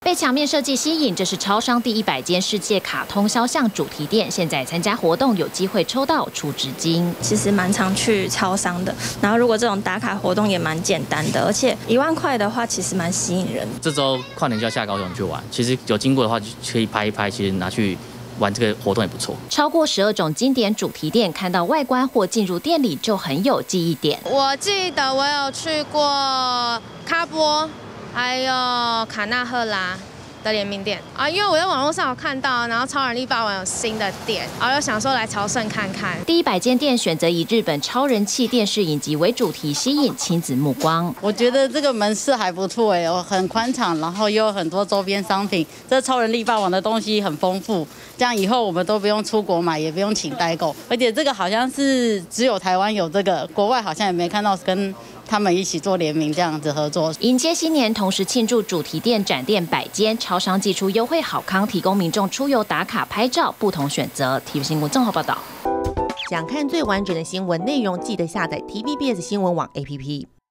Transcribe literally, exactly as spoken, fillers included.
被墙面设计吸引，这是超商第一百间世界卡通肖像主题店。现在参加活动有机会抽到储值金。 其实蛮常去超商的，然后如果这种打卡活动也蛮简单的，而且一万块的话，其实蛮吸引人。 这周跨年就要下高雄去玩，其实有经过的话就可以拍一拍，其实拿去玩这个活动也不错。 超过十二种经典主题店，看到外观或进入店里就很有记忆点。 我记得我有去过卡波。 还有卡纳赫拉的联名店啊，因为我在网络上有看到，然后超人力霸王有新的店，然后又想说来朝圣看看。 第一百间店选择以日本超人气电视影集为主题，吸引亲子目光。 我觉得这个门市还不错哎，很宽敞，然后又有很多周边商品。这超人力霸王的东西很丰富，这样以后我们都不用出国买，也不用请代购。而且这个好像是只有台湾有这个，国外好像也没看到跟 他们一起做联名这样子合作， 迎接新年，同时庆祝主题店展店百间，超商寄出优惠好康，提供民众出游打卡拍照不同选择。T V 新闻综合报道。 想看最完整的新闻内容，记得下载 T V B S 新闻网 A P P。